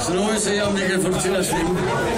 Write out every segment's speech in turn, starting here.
Så nu må vi se, om vi kan få det til at svinge.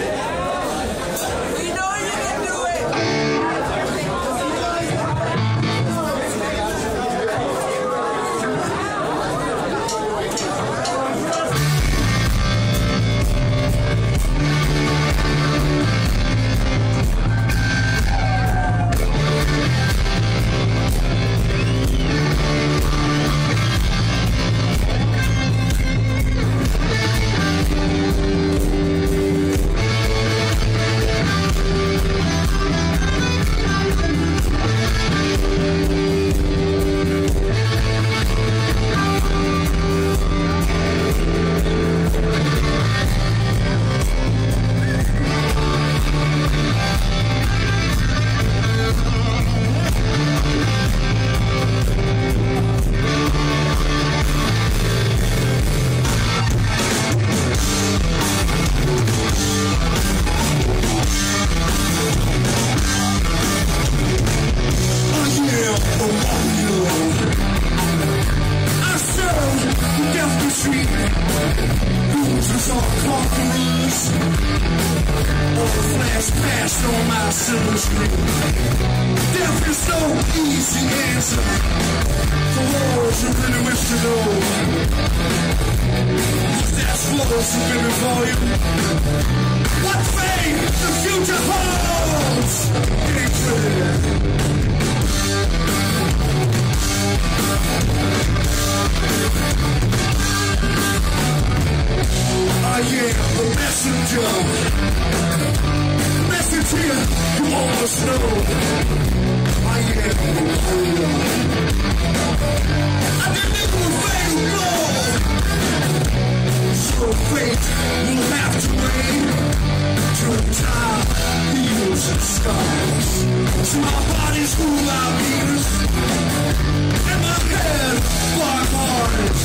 Death is no easy answer for wars you really wish to know. That's wars who've been before you. What fate the future holds. Getting clear. I am the messenger. Message here, you all must know. I am the warrior. I deliver a fatal blow. So fate will have to wait till time heals the scars. So my body's who I mean, and my head, my heart.